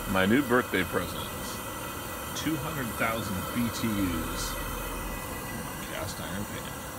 My new birthday present. 200,000 BTUs. Cast iron pan.